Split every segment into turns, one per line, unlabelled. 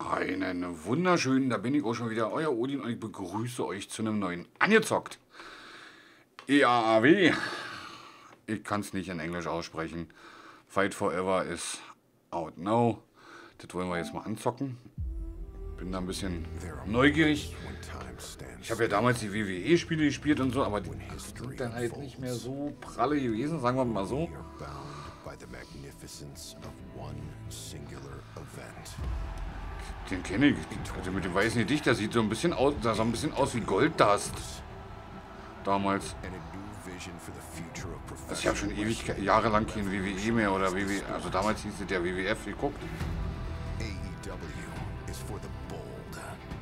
Einen wunderschönen, da bin ich auch schon wieder, euer Odin und ich begrüße euch zu einem neuen Angezockt. EAAW. Ich kann es nicht in Englisch aussprechen. Fight Forever ist out now. Das wollen wir jetzt mal anzocken. Bin da ein bisschen neugierig. Ich habe ja damals die WWE-Spiele gespielt und so, aber die sind dann halt nicht mehr so pralle gewesen, sagen wir mal so. Den kenne ich. Also mit dem weißen Gedicht, der sieht so ein bisschen aus, sah so ein bisschen aus wie Golddust. Damals. Also ich habe schon ewig, jahrelang kein WWE mehr oder WWE, also damals hieß es der WWF geguckt.
AEW is for the bold.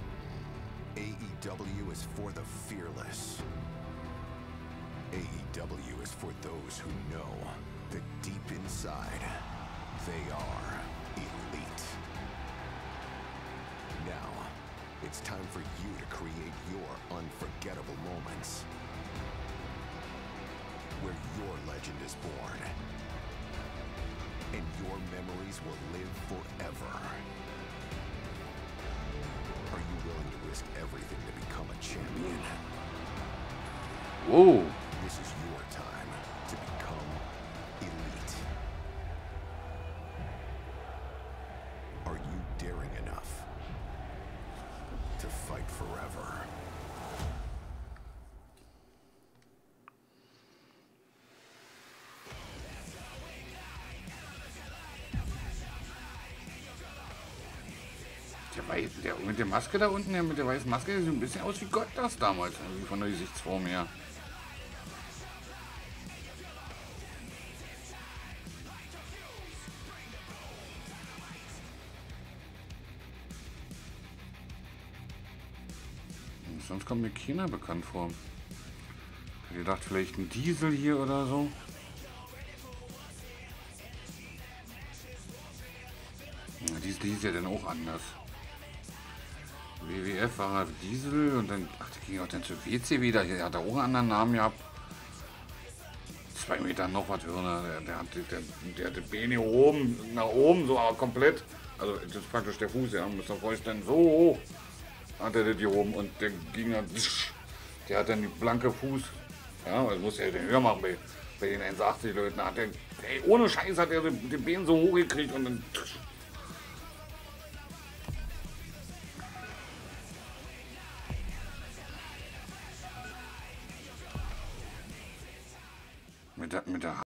AEW is for the fearless. AEW is for those who know that deep inside they are elite. Now, it's time for you to create your unforgettable moments. Where your legend is born. And your memories will live forever. Are you willing to risk everything to become a champion?
Wow.
This is your time to become elite. Are you daring enough to fight forever?
Der mit der Maske da unten, der mit der weißen Maske, der sieht ein bisschen aus wie Gott das damals, irgendwie von der Gesichtsform her. Und sonst kommt mir keiner bekannt vor. Ich hätte gedacht, vielleicht ein Diesel hier oder so. Ja, die ist ja dann auch anders. WWF war Diesel und dann, ach, der ging auch dann zu WCW, der hat auch einen anderen Namen gehabt. 2 Meter noch was hören, der hat die Beine oben, nach oben, so aber komplett. Also das ist praktisch der Fuß, ja, muss man vorstellen, so hoch hat er das hier oben und der ging dann, der hat dann die blanke Fuß, ja, das muss er den höher machen bei den 1,80 Leuten, hat der, ey, ohne Scheiß hat er den Bein so hoch gekriegt und dann mit der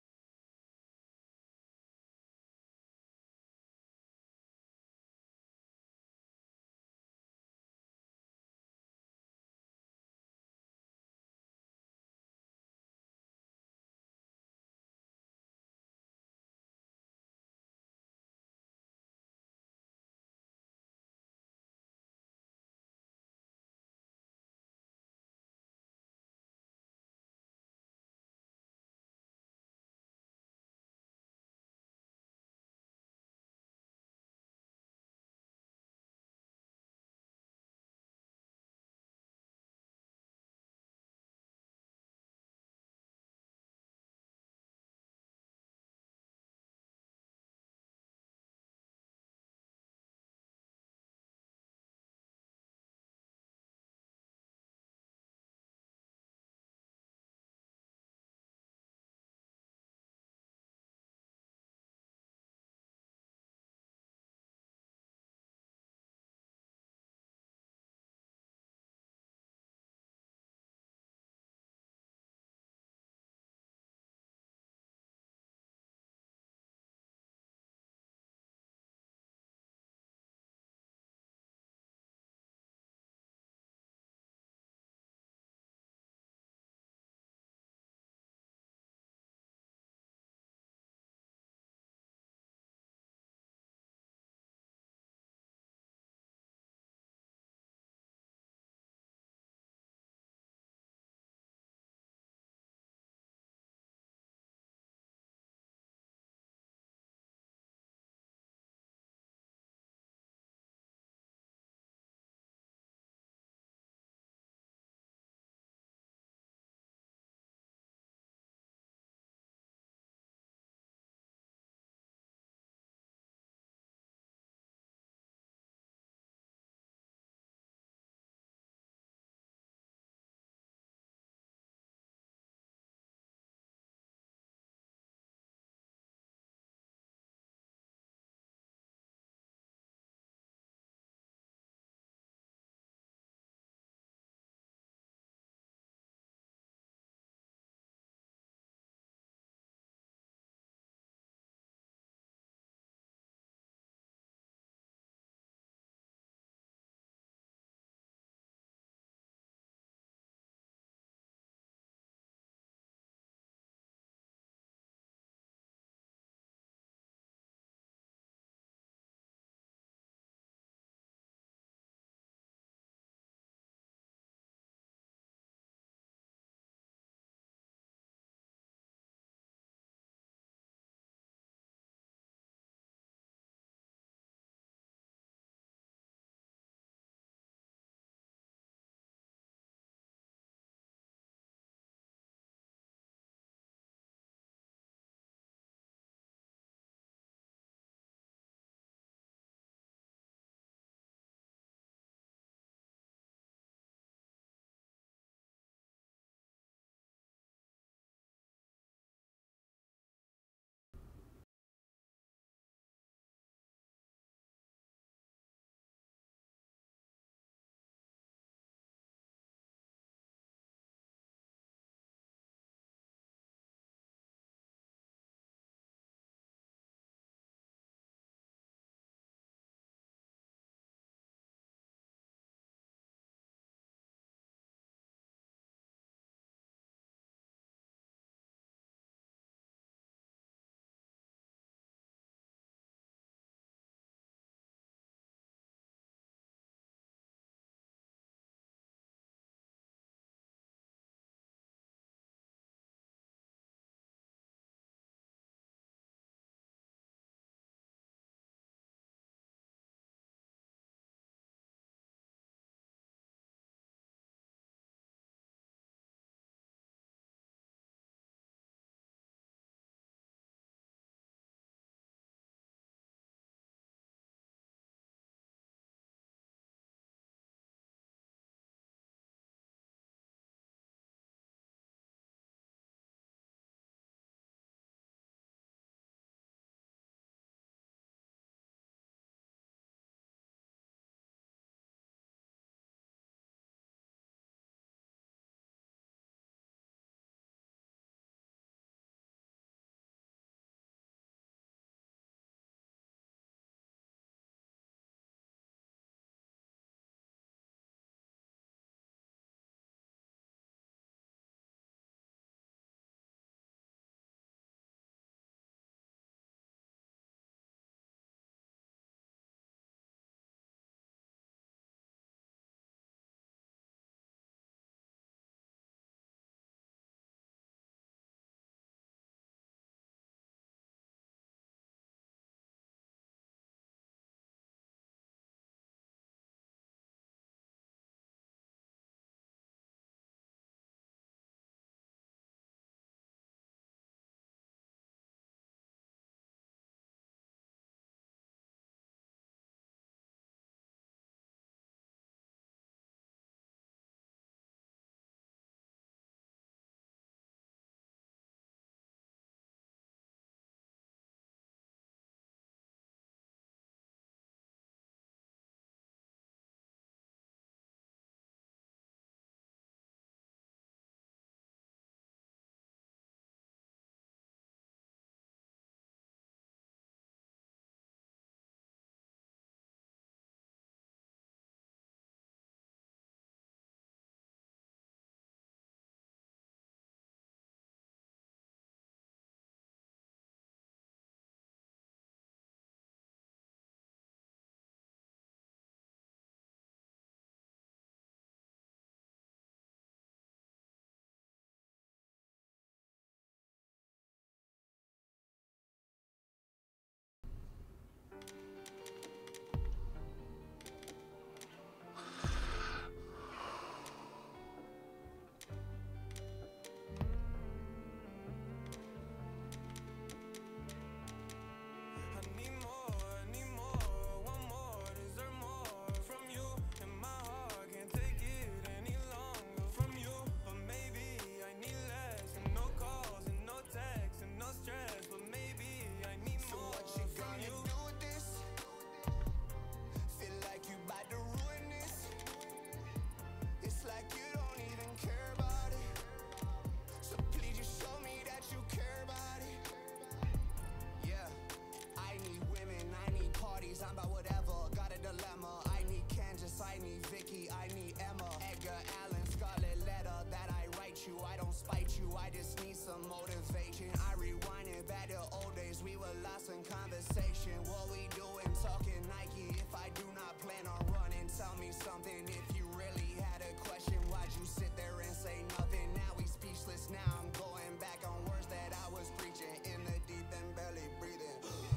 now I'm going back on words that I was preaching in the deep and barely breathing.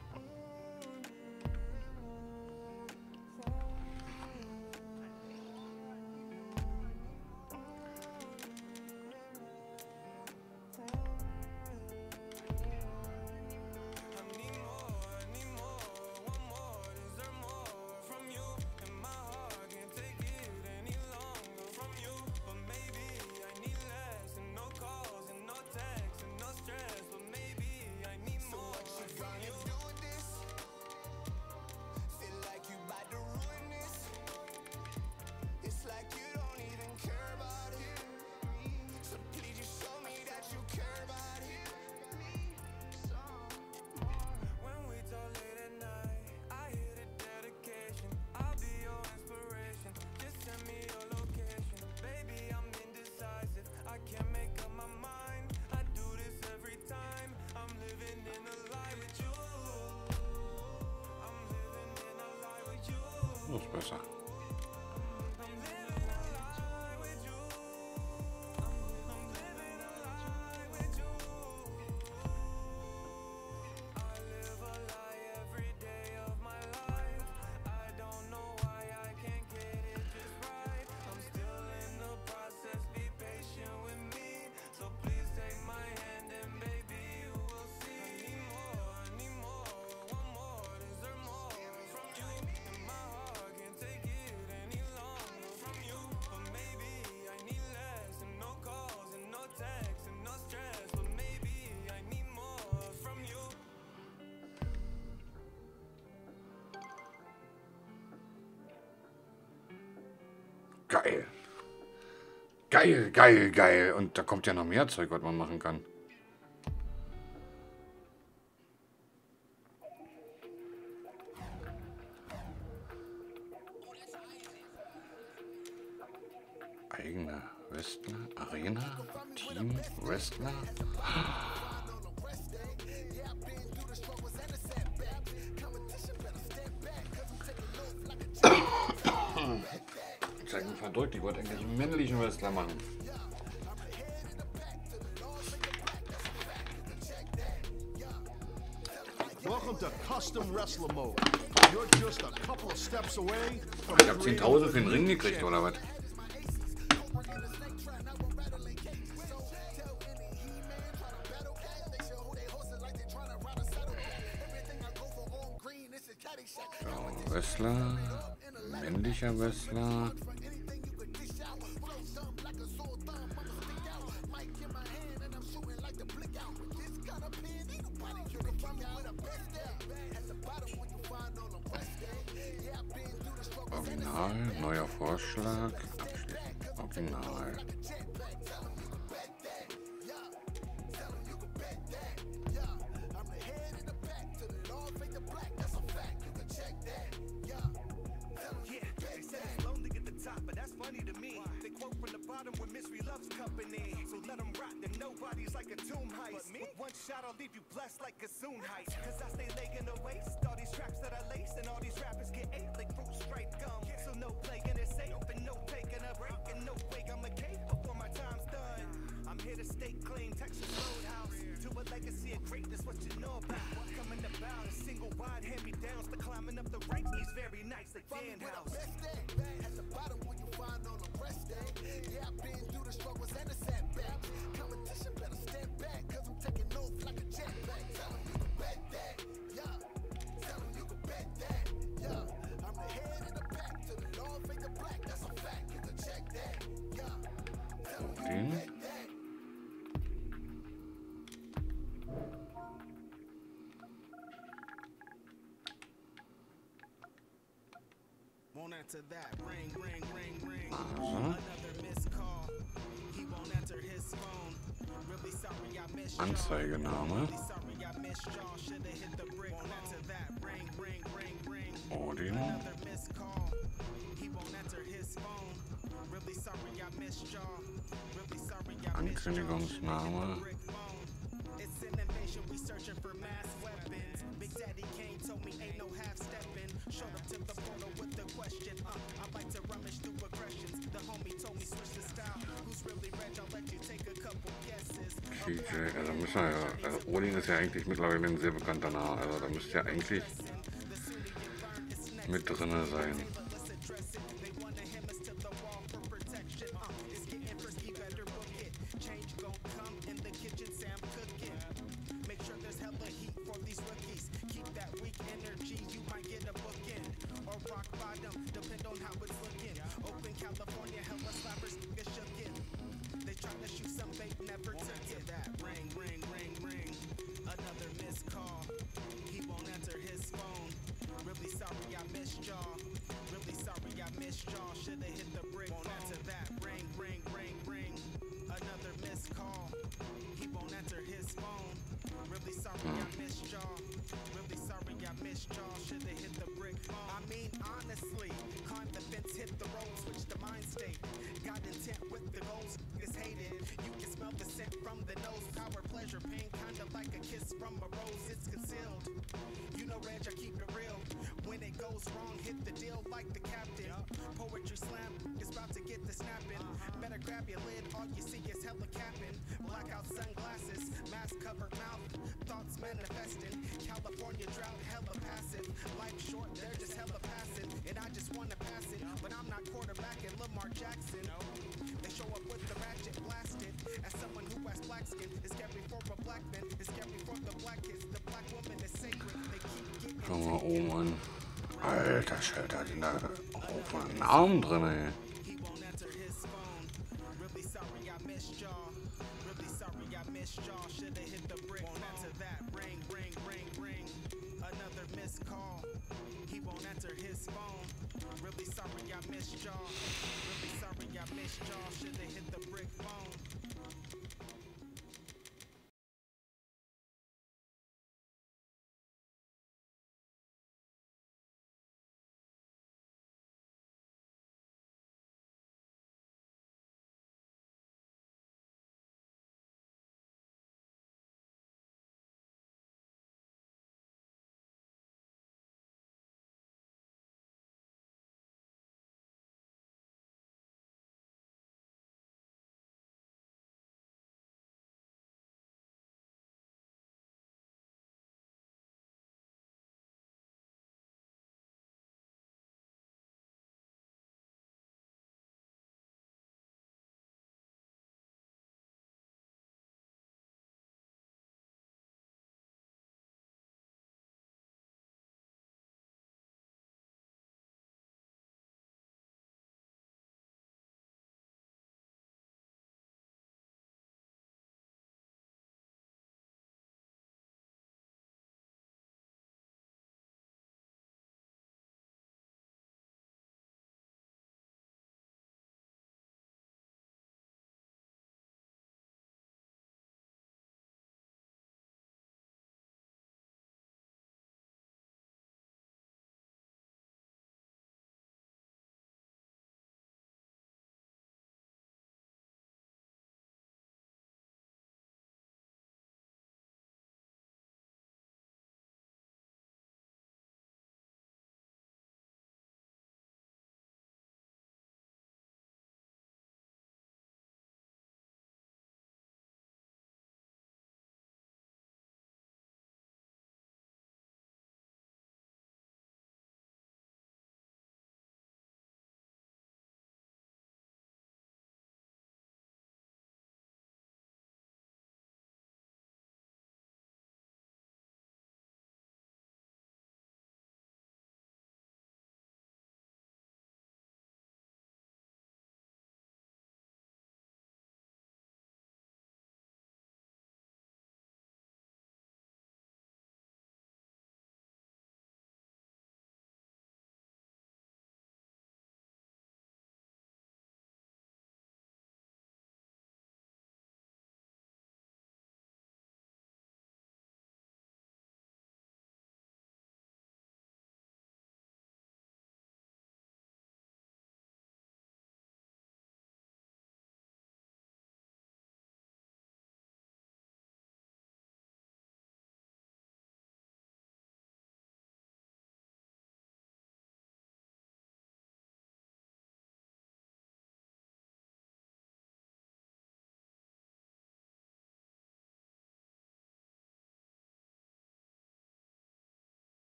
Das ist besser. Geil. Geil, geil, geil. Und da kommt ja noch mehr Zeug, was man machen kann. Eigene Wrestler, Arena, Team, Wrestler. Zeigen verdrückt, ich wollte eigentlich einen männlichen Wrestler machen.
Welcome to Custom Wrestler Mode. You're just a couple of steps away from
Ich hab 10.000 für den Ring gekriegt, oder was? So, Wrestler, männlicher Wrestler. Original, neuer Vorschlag, abschließend. Original.
Shot, I'll leave you blessed like a soon height. Cause I stay leg in the waist. All these traps that I lace, and all these rappers get ate like fruit stripe gum. So no plague and it's safe, and no taking a break, and no way I'm a cave before my time's done. I'm here to stay clean, Texas Roadhouse. To a legacy of greatness, what you know about? Coming about a single wide hand-me-downs to climbing up the ranks. He's very nice like Dan House. At the bottom when you find on the rest day. Yeah, I've been through the struggles and the setbacks. Competition better stand back, cause I'm taking off like a jetpack. Tell them you can bet that, yeah. Tell them you can bet that, yeah. I'm the head and the back to the Lord, fade the black. That's a fact, you can check that, yeah. Tell them you can bet that. Won't answer that. Ring, ring, ring, ring. Another missed call. He won't answer his phone. Really sorry I missed y'all.
Anzeigename.
Really sorry I missed y'all. Shoulda hit the brick. Won't answer that. Ring, ring, ring, ring.
Odin.
Another missed call. He won't answer his phone. Really sorry I missed y'all. Really sorry I missed y'all.
Ankündigungsname.
It's an invasion. We searching for mass weapons. Big Daddy Kane told me ain't no half stepping. Showed up to the portal with the question. I like to rummage through aggressions. The homie told me switch the style. Who's really reg? I'll let you take a couple guesses.
DJ, also müssen wir ja, also Odin ist ja eigentlich mittlerweile ein sehr bekannter Name, also da müsste ja eigentlich mit drinne sein. Schau mal oben an. Alter Schalter, die da auf einen Arm drin, ey.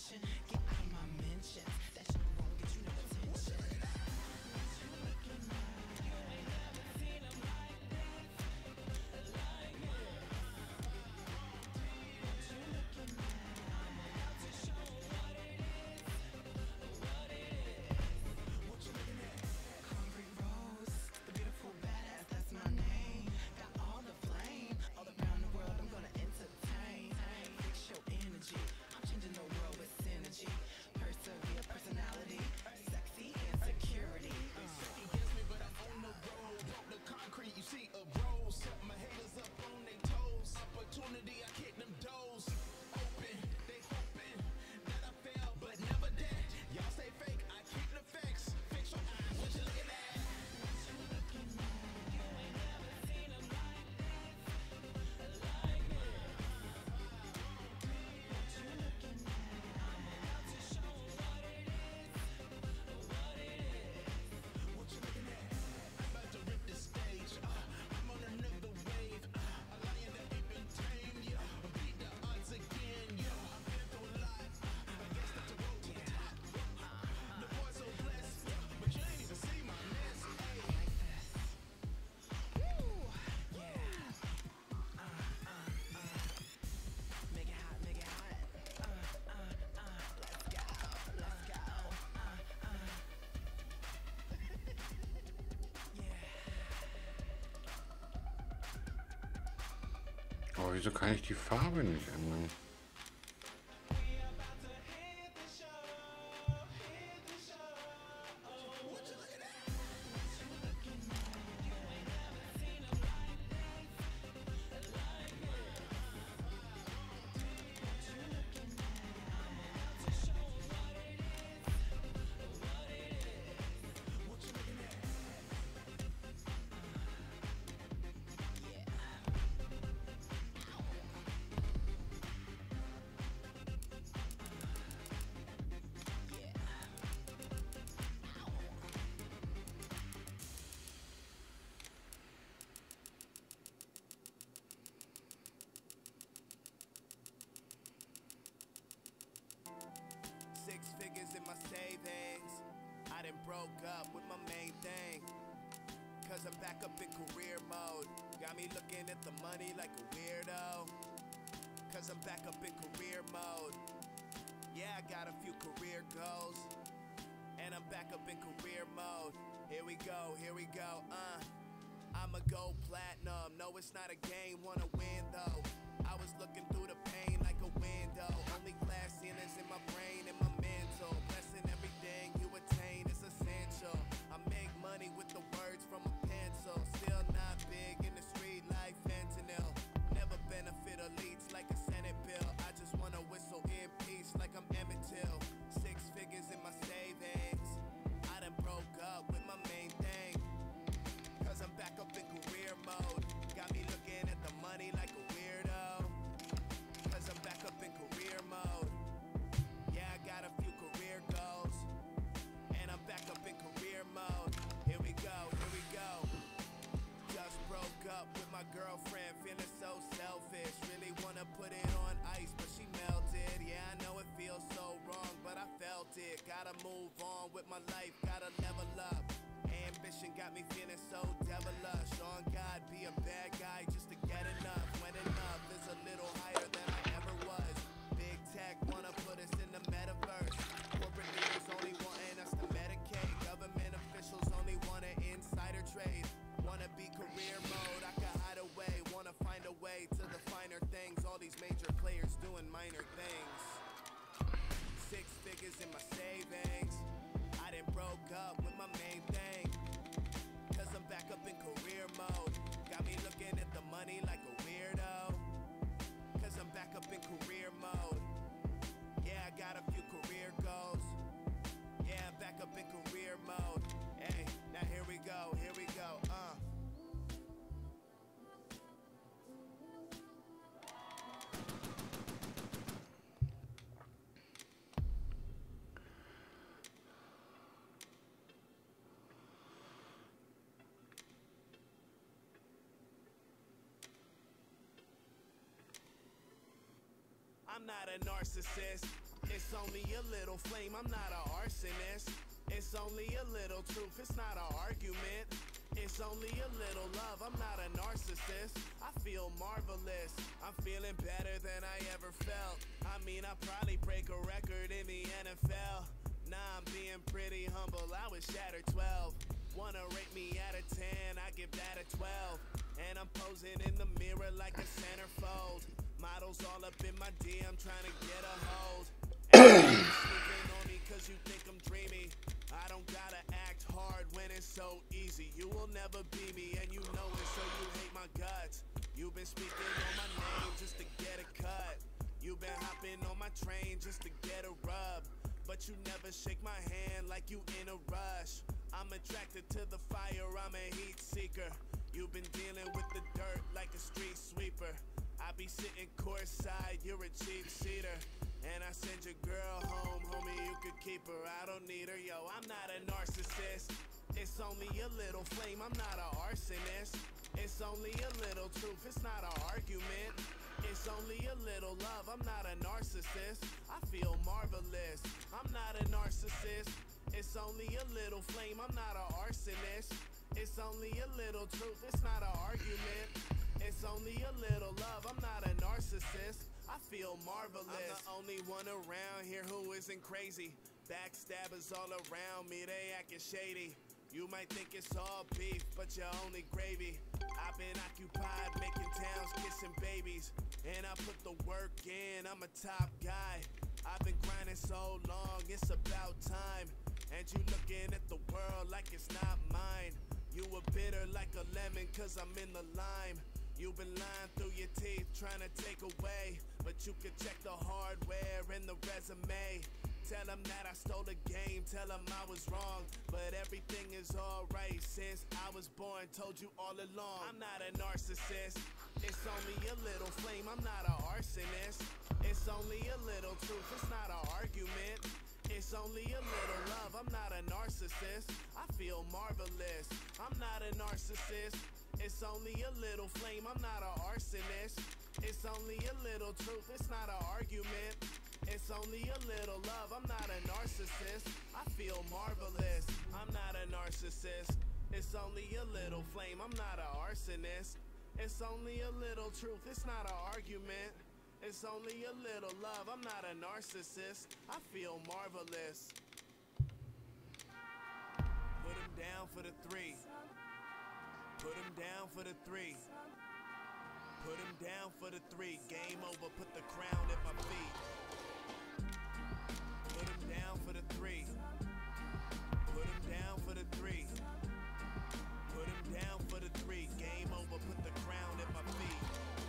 Oh, wieso kann ich die Farbe nicht ändern?
Six figures in my savings. I done broke up with my main thing. Cause I'm back up in career mode. Got me looking at the money like a weirdo. Cause I'm back up in career mode. Yeah, I got a few career goals. And I'm back up in career mode. Here we go, here we go, I'ma go platinum. No, it's not a game, wanna win though. I was looking through the pain like a window. Only glass ceilings in my brain and my mental. Blessing everything you attain is essential. I make money with the words from a pencil. Still not big in the street like fentanyl. Never benefit elites like a Senate bill. I just wanna whistle in peace like I'm Emmett Till. Six figures in my savings. I done broke up with my main thing. Cause I'm back up in career mode. Got me looking at the money like a weirdo. Cause I'm back up in career mode. Yeah, I got a few career goals. And I'm back up in career mode. Here we go, here we go. Just broke up with my girlfriend, feeling so selfish. Really wanna put it on ice, but she melted. Yeah, I know it feels so wrong, but I felt it. Gotta move on with my life, gotta level up. Ambition got me feeling so devilish. On God, be a bad guy just to get enough. When enough is a little higher than I ever was. Big tech wanna put us in the metaverse. Corporate leaders only wanting us to medicate. Government officials only want an insider trade. Wanna be career mode, I can hide away. Wanna find a way to the finer things. All these major players doing minor things. Six figures in my savings. I done broke up with my main thing. Cause I'm back up in career mode. Got me looking at the money like a weirdo. Cause I'm back up in career mode. Yeah, I got a few career goals. Yeah, I'm back up in career mode. Hey, now here we go, here we go, I'm not a narcissist. It's only a little flame, I'm not an arsonist. It's only a little truth, it's not an argument. It's only a little love, I'm not a narcissist. I feel marvelous, I'm feeling better than I ever felt. I mean, I probably break a record in the NFL. Nah, I'm being pretty humble, I was shattered 12. Wanna rate me out of 10, I give that a 12. And I'm posing in the mirror like a centerfold. Models all up in my DM trying to get a hold. Sleeping on me cause you think I'm dreamy. I don't gotta act hard when it's so easy. You will never be me and you know it, so you hate my guts. You've been speaking on my name just to get a cut. You've been hopping on my train just to get a rub. But you never shake my hand like you in a rush. I'm attracted to the fire, I'm a heat seeker. You've been dealing with the dirt like a street sweeper. I be sitting courtside, you're a cheap seater. And I send your girl home, homie, you could keep her. I don't need her, yo, I'm not a narcissist. It's only a little flame, I'm not an arsonist. It's only a little truth, it's not an argument. It's only a little love, I'm not a narcissist. I feel marvelous, I'm not a narcissist. It's only a little flame, I'm not an arsonist. It's only a little truth, it's not an argument. It's only a little love, I'm not a narcissist. I feel marvelous. I'm the only one around here who isn't crazy. Backstabbers all around me, they acting shady. You might think it's all beef, but you're only gravy. I've been occupied making towns, kissing babies. And I put the work in, I'm a top guy. I've been grinding so long, it's about time. And you looking at the world like it's not mine. You were bitter like a lemon cause I'm in the lime. You've been lying through your teeth trying to take away. But you can check the hardware and the resume. Tell them that I stole the game, tell them I was wrong. But everything is alright since I was born, told you all along. I'm not a narcissist, it's only a little flame, I'm not an arsonist. It's only a little truth, it's not an argument. It's only a little love, I'm not a narcissist. I feel marvelous, I'm not a narcissist. It's only a little flame, I'm not an arsonist. It's only a little truth, it's not an argument. It's only a little love, I'm not a narcissist. I feel marvelous, I'm not a narcissist. It's only a little flame, I'm not an arsonist. It's only a little truth, it's not an argument. It's only a little love, I'm not a narcissist. I feel marvelous. Put him down for the 3. Put him down for the 3. Put him down for the 3. Game over, put the crown at my feet. Put him down for the 3. Put him down for the 3. Put him down for the 3. Game over, put the crown at my feet.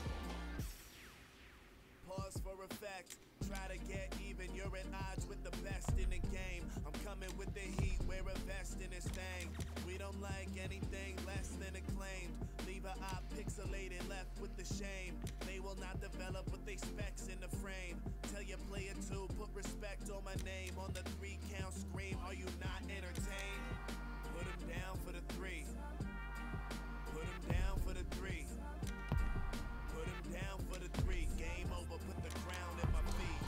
Pause for effect, try to get even. You're at odds with the best in the game. I'm coming with the heat, wear a vest in this thing. We don't like anything less than acclaimed. Leave a eye pixelated, left with the shame. They will not develop with they specs in the frame. Tell your player to put respect on my name. On the 3 count scream, are you not entertained? Put him down for the 3. Put him down for the 3. Put him down for the 3. Game over, put the crown at my feet.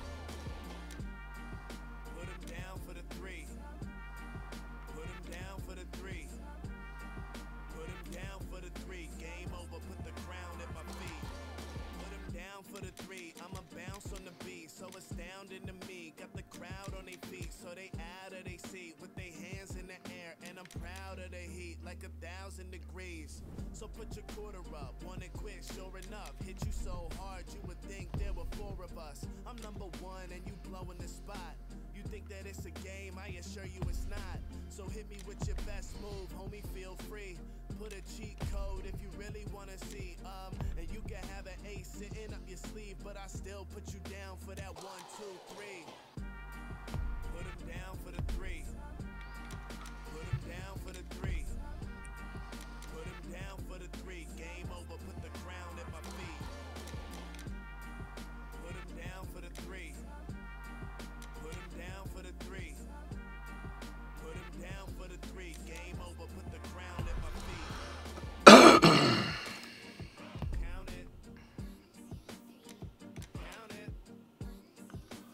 Put him down for the 3. Put him down for the 3. Put him down for the 3. Game over, put the crown at my feet. Put him down for the 3. I'ma bounce on the beat, so astounding to me. Got the crowd on their feet, so they out of their seat with their hands in the air. And I'm proud of the heat, like 1,000 degrees. So put your quarter up, wanna quit, sure enough. Hit you so hard, you would think there were 4 of us. I'm number 1 and you blowing the spot. You think that it's a game, I assure you it's not. So hit me with your best move, homie, feel free. Put a cheat code if you really wanna see. And you can have an ace sitting up your sleeve, but I still put you down for that 1, 2, 3. Put him down for the 3. Put him down for the 3. Put him down for the 3. Game over, put the crown at my feet. Put him down for the 3. Put him down for the 3. Put him down for the 3. Game over, put the crown at my feet. Count it. Count it.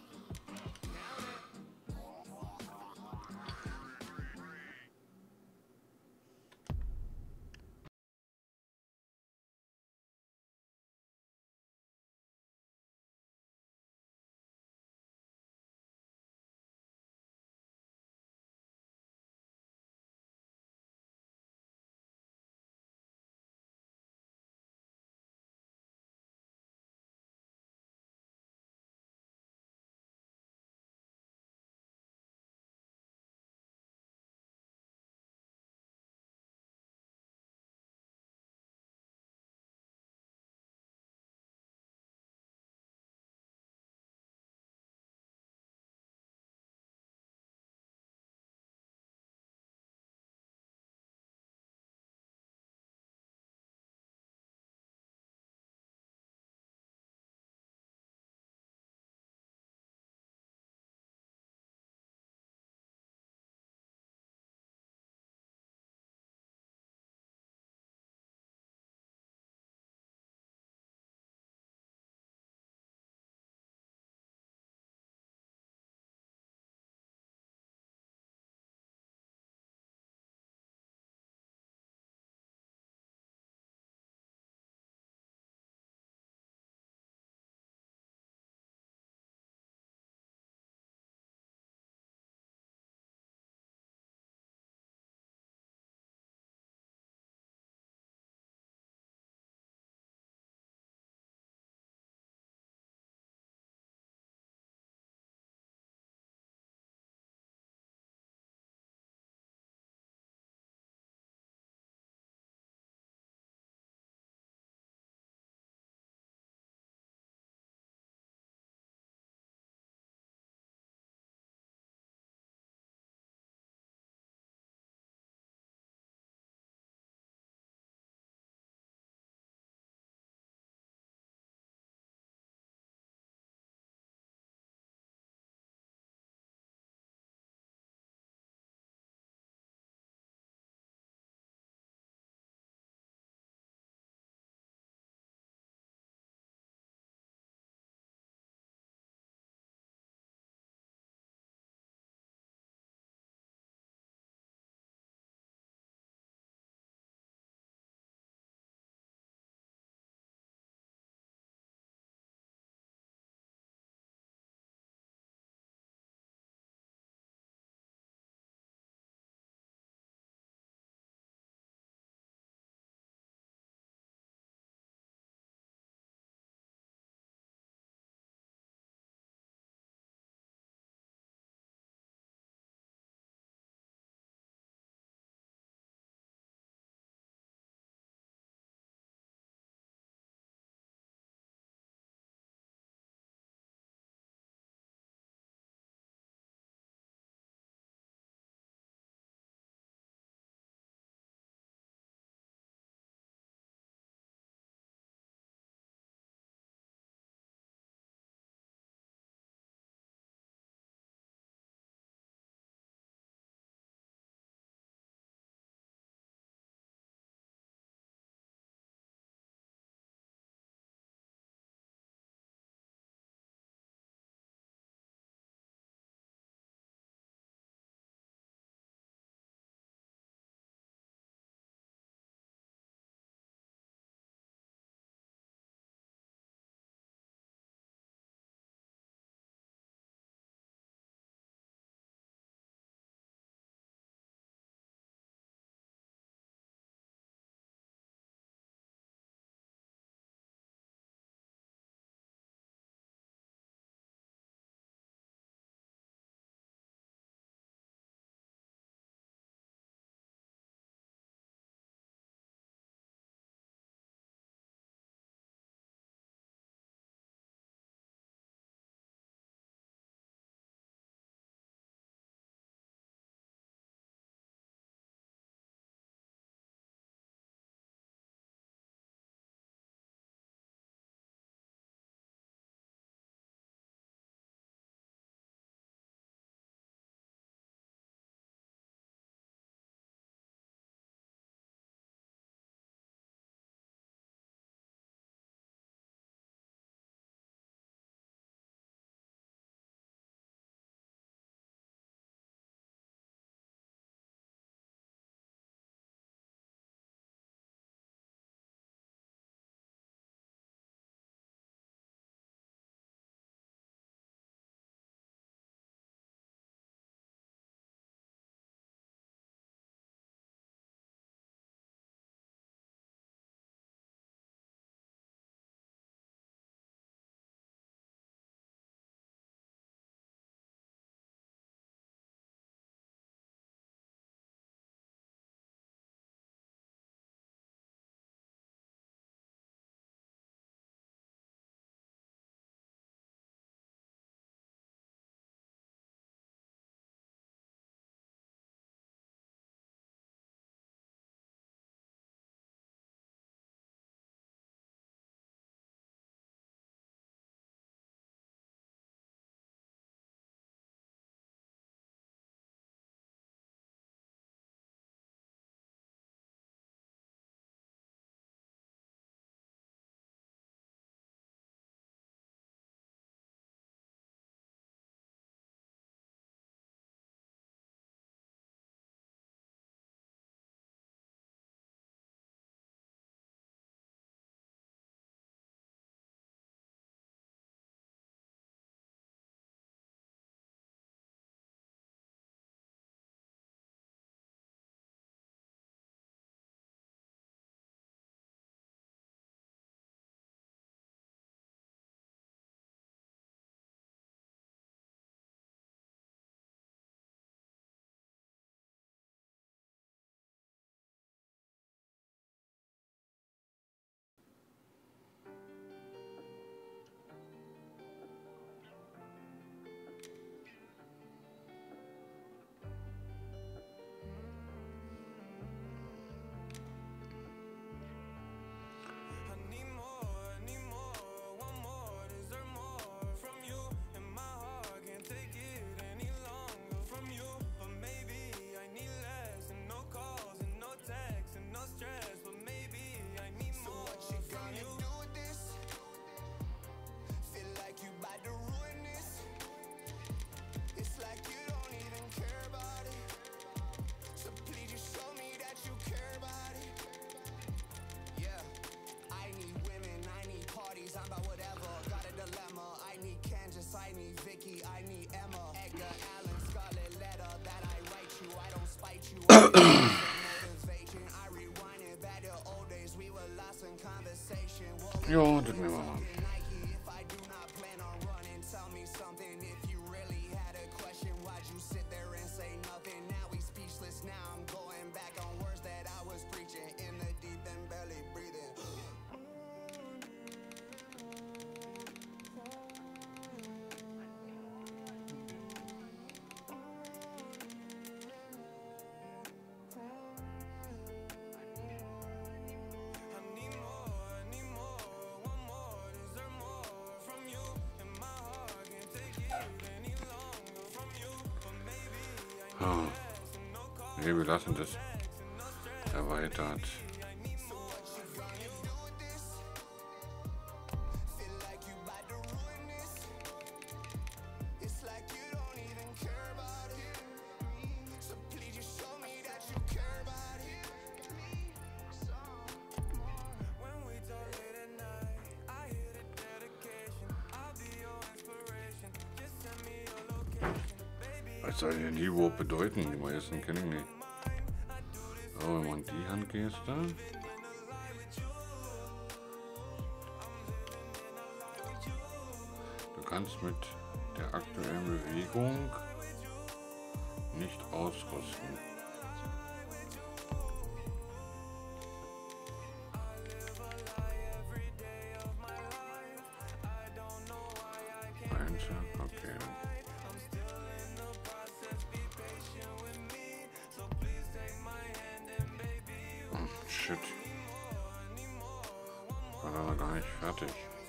Ja, das nehmen wir mal. Oh. Nee, wir lassen das erweitert. Was soll denn die überhaupt bedeuten? Die meisten kenne ich nicht. Aber wenn man die Handgeste. Du kannst mit der aktuellen Bewegung nicht ausrüsten. Okay. Shit. War da noch gar nicht fertig.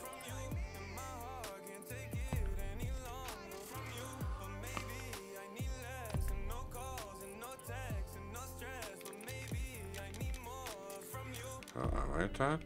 So, erweitert.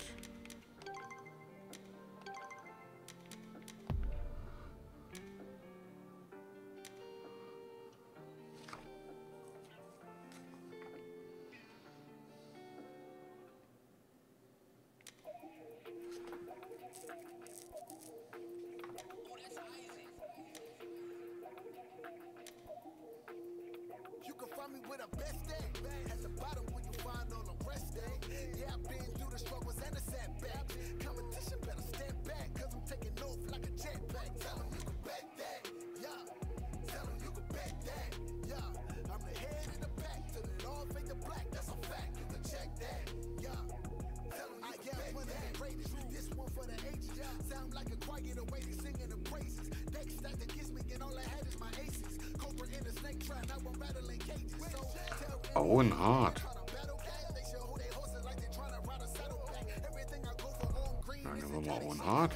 You can find me with a best day. At the bottom when you find all the rest day. Yeah, I've been through the struggles and the setbacks. Competition better step back, cause I'm taking off like a jetpack. Tell them you can bet that, yeah. Tell them you can bet that, yeah. I'm the head in the pack, till it all fade to black. That's a fact, you can check that, yeah. Tell them I am one of the greatest. This one for the ages. Sound like a choir the way they singing the praises. Deck stacked against me and all I had is my aces. Cobra in the snake trap, now I'm rattling cages. So
Oh, and hard. Dann nehmen wir mal Owen Hart.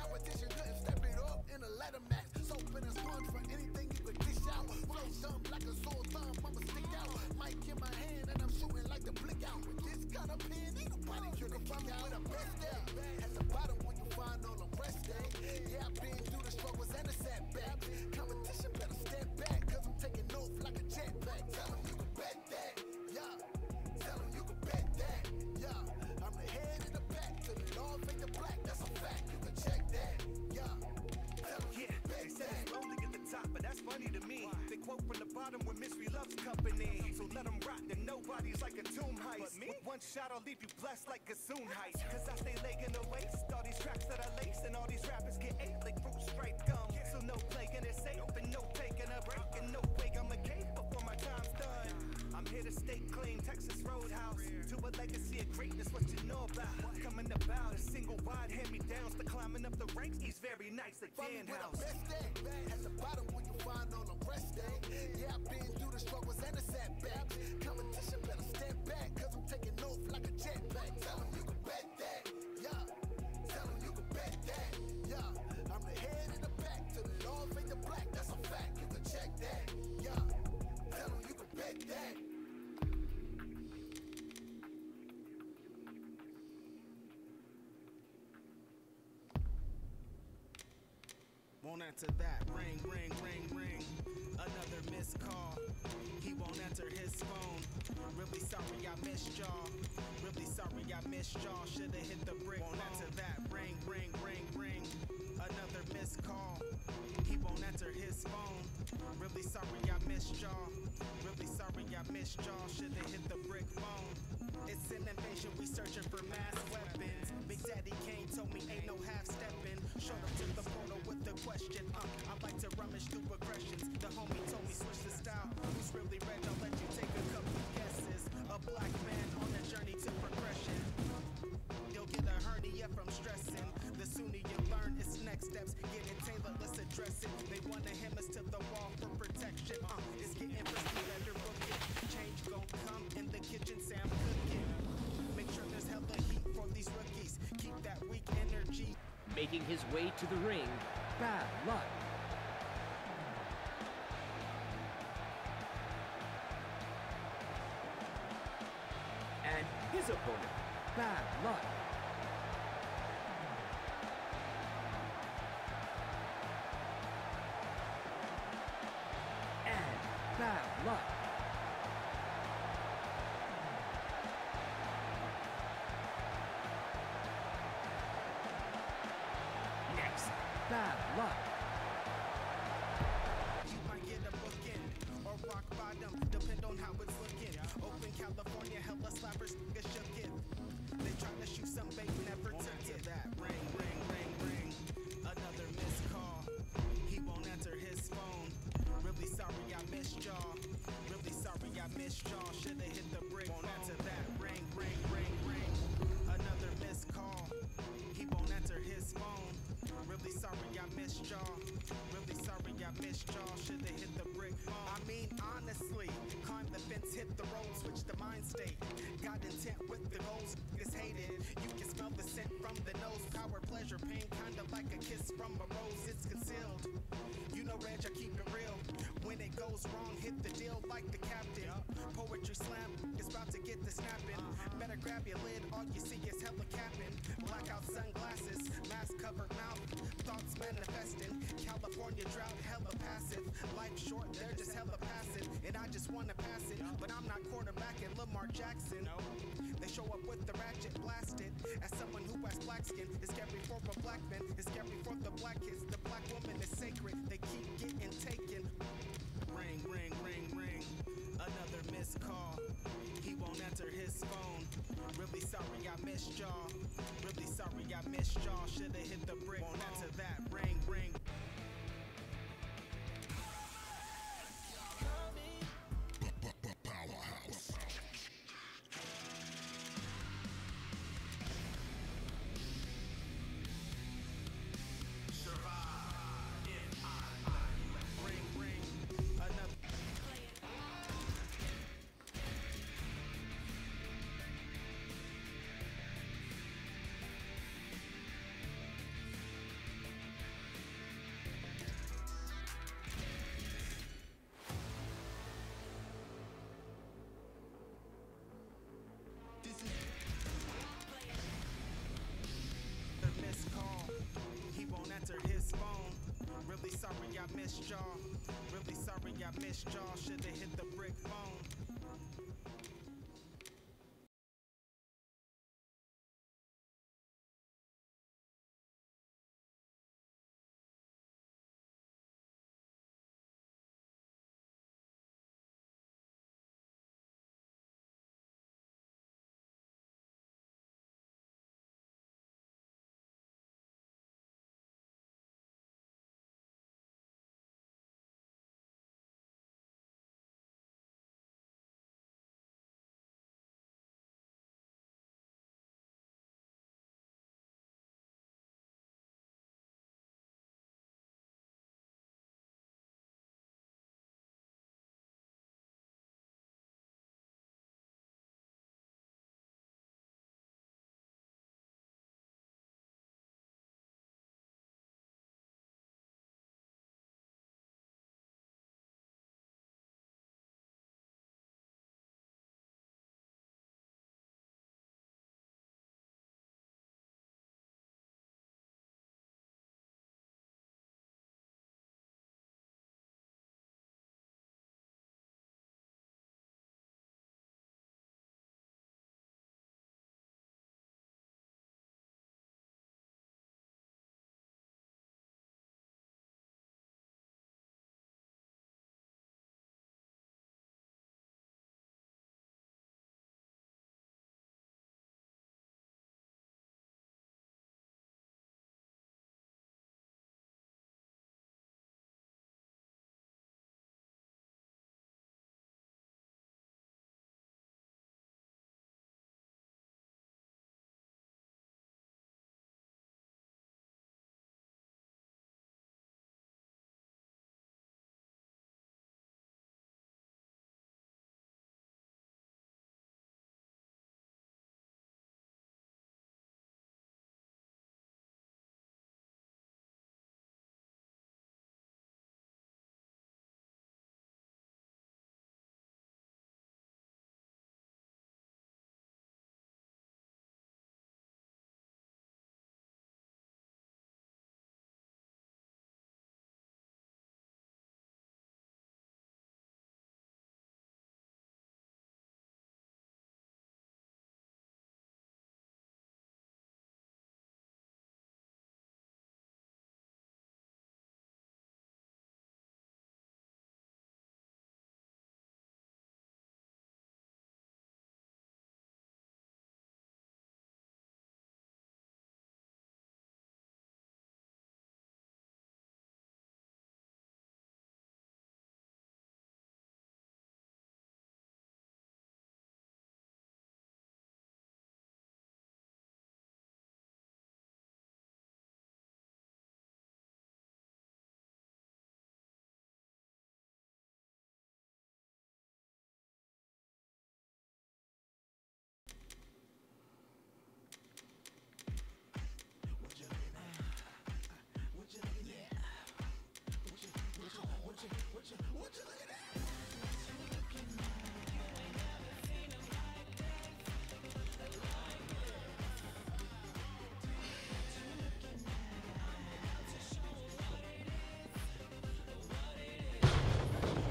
Funny to me, they quote from the bottom when Mystery loves company. So let them rock, and nobody's like a tomb heist. With one shot, I'll leave you blessed like Gazoon heights. Cause I stay leg in the waist, all these tracks that I lace, and all these rappers get ate like fruit stripe gum. So no plaguing it safe, and no taking a break, and no way I'm a cave before my time's done. I'm here to stay clean, Texas Roadhouse. To a legacy of greatness, what you know about? Coming about a single wide hand-me-downs to climbing up the ranks. He's very nice like Dan House.
At the bottom when you find all the rest day. Yeah, I've been through the struggles and the setbacks. Competition better step back, cause I'm taking off like a jetpack. Tell them you can bet that, yeah. Tell them you can bet that, yeah. I'm the head in the back, till it all fade to black. That's a fact, you can check that, yeah. Tell them you can bet that.
Won't answer that. Ring, ring, ring, ring. Another missed call. He won't answer his phone. Really sorry I missed y'all. Really sorry I missed y'all. Shoulda hit the brick. Won't answer that. Ring, ring, ring, ring. Another missed call. He won't answer his phone. Really sorry I missed y'all. Really sorry I missed y'all. Should've hit the brick phone. It's an invasion, we searching for mass weapons. Big Daddy Kane told me ain't no half stepping. Showed up to the portal with the question. I like to rummage through aggressions. The homie told me switch the style. Who's really red? I'll let you take a couple guesses. A black man on a journey to progression. You'll get a hernia from stressing. The sooner you learn, it's next steps. Get it tailored, let's address it. They wanna hem us to the wall for protection. It's getting risky, better book it. Change gon' come in the kitchen, Sam cooking. Make sure there's hella heat for these rookies. Keep that weak energy.
Making his way to the ring, Bad Luck. And his opponent, Bad Luck. And Bad Luck. Next, Bad Luck.
You might get a booking or rock bottom, depend on how it's looking. Open California, hella slappers, nigga shook it. They try to shoot some bait, never took it. That ring, ring, ring, ring. Another missed call. He won't answer his phone. Really sorry I missed y'all. Really sorry I missed y'all. Should've hit the brick. Won't answer that ring, ring, ring, ring. Another missed call. He won't answer his phone. Really sorry I missed y'all. Really sorry I missed y'all. Should've hit the brick. I mean, honestly, climb the fence, hit the road, switch the mind state. Got intent with the goals, it's hated. You can smell the scent from the nose. Power, pleasure, pain, kinda like a kiss from a rose. It's concealed. You know, Reg, I keep it real. When it goes wrong, hit the deal like the captain. Poetry slam, it's about to get the snapping. Better grab your lid, all you see is hella capping. Blackout sunglasses, mask covered mouth, thoughts manifesting. California drought, hella passive. Life short, they're just hella passive. And I just wanna pass it, but I'm not quarterbacking Lamar Jackson. They show up with the ratchet blasted. As someone who has black skin, it's scary for a black man, it's scary for the black kids. The black woman is sacred, they keep getting taken. Ring, ring, ring, ring. Another missed call. He won't answer his phone. Really sorry I missed y'all. Really sorry I missed y'all. Should've hit the brick. Won't answer that. Ring, ring.
Powerhouse.
Ring, ring. Another. Missed call. He won't answer his phone. Really sorry I missed y'all. Really sorry I missed y'all. Should've hit the brick phone.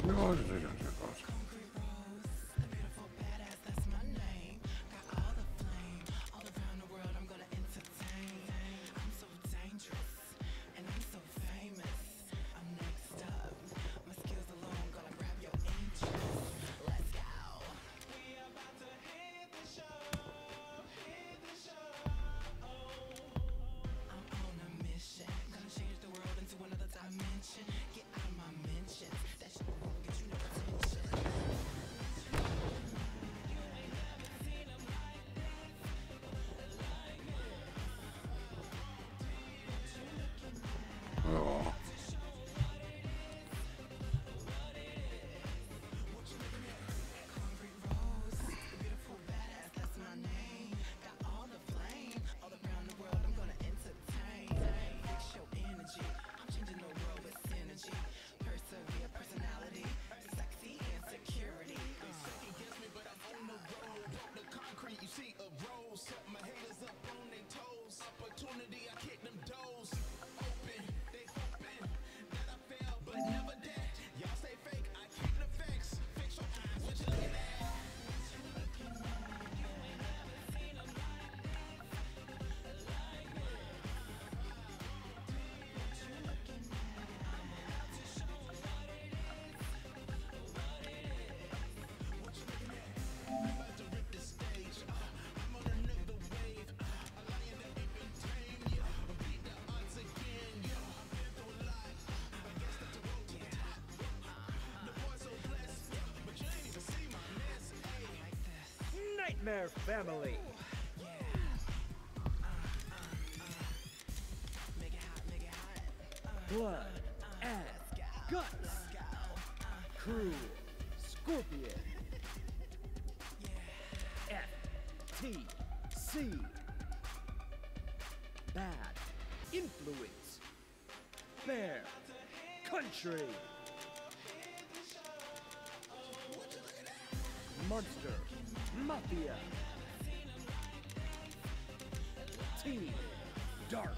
Ja, das sieht ganz schick aus. Ja.
Nightmare Family. Blood and Guts. Cruel Scorpion. FTC. Bad Influence. Bear Country. Monster Mafia. Team Dark.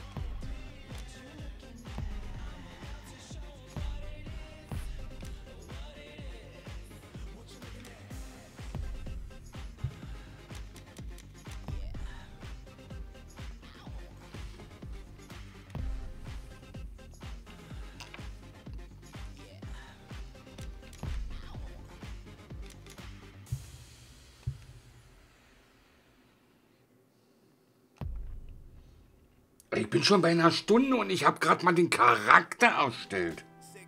Ich bin schon bei einer Stunde und ich habe gerade mal den Charakter erstellt.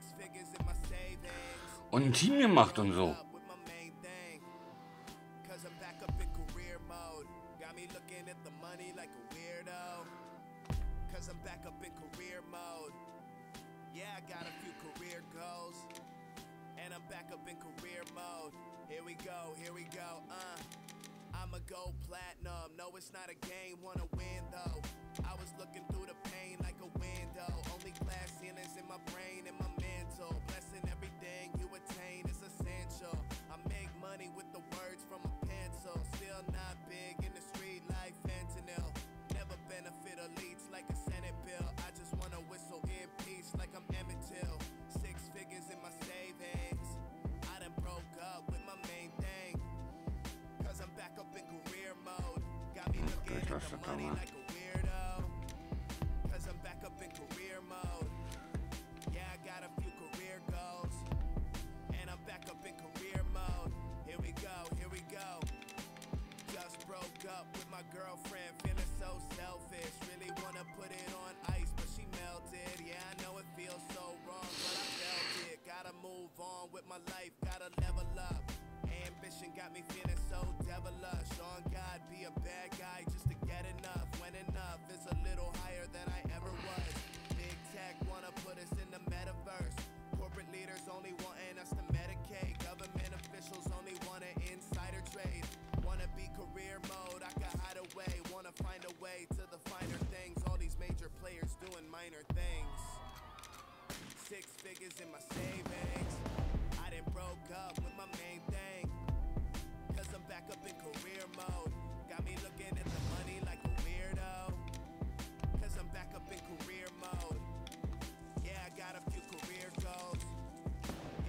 Und ein Team gemacht und so.
I'ma go platinum. No, it's not a game, wanna win though. I was looking through the pain like a window. Only glass ceilings in my brain and my mental. Blessing everything you attain is essential. I make money with the words from a pencil. Still not big in the street like fentanyl. Never benefit elites like a Senate bill. I just wanna whistle in peace like I'm Emmett Till. 6 figures in my savings. I done broke up with my main thing. Cause I'm back up in career mode. Got me looking at the money like a weirdo. Cause I'm back up in career mode. Yeah, I got a few career goals. And I'm back up in career mode. Here we go, here we go. Just broke up with my girlfriend, feeling so selfish. Really wanna put it on ice, but she melted. Yeah, I know it feels so wrong, but I felt it. Gotta move on with my life, gotta level up. Ambition got me feeling so devilish. On God, be a bad guy just to get enough. When enough is a little higher than I ever was. Big tech wanna put us in the metaverse. Corporate leaders only wanting us to medicate. Government officials only want an insider trade. Wanna be career mode, I can hide away. Wanna find a way to the finer things. All these major players doing minor things. 6 figures in my savings. I done broke up with my main thing. Cause I'm back up in career mode. Got me looking at the money like a weirdo. Cause I'm back up in career mode. Yeah, I got a few career goals.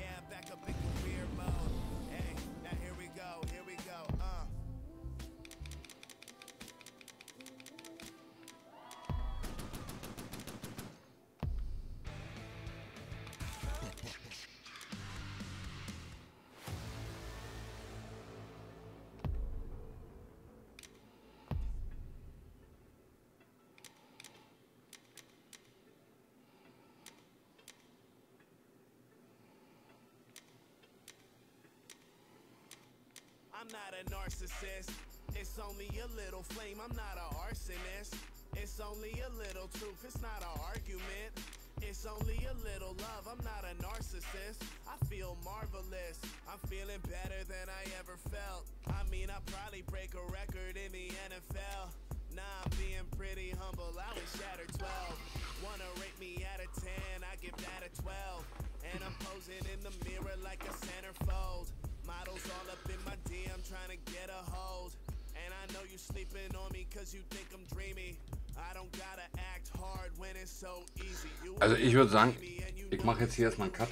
I'm not a narcissist. It's only a little flame, I'm not an arsonist. It's only a little truth, it's not an argument. It's only a little love, I'm not a narcissist. I feel marvelous, I'm feeling better than I ever felt. I mean, I probably break a record in the NFL. Nah, I'm being pretty humble, I was shattered 12. Wanna rate me out of 10, I give that a 12. And I'm posing in the mirror like a centerfold. Models all up in my DM trying to get a hold. And I know you sleeping on me cause you think I'm dreamy. I don't gotta act hard when it's so easy.
Also ich würde sagen, ich mache jetzt hier erstmal einen Cut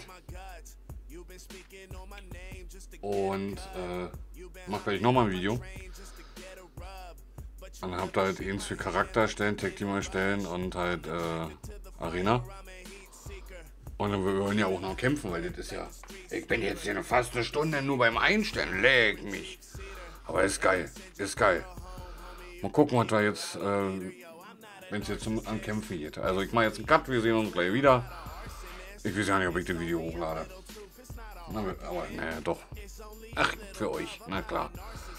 und mache gleich nochmal ein Video. Und dann habt ihr halt eins für Charakter erstellen, Tag Team erstellen und halt Arena. Und dann wir wollen ja auch noch kämpfen, weil das ist ja... Ich bin jetzt hier fast eine Stunde nur beim Einstellen, leg mich. Aber ist geil, ist geil. Mal gucken, was wir jetzt, wenn es jetzt an Kämpfen geht. Also ich mache jetzt einen Cut, wir sehen uns gleich wieder. Ich weiß ja nicht, ob ich das Video hochlade. Aber naja, doch. Ach, für euch, na klar.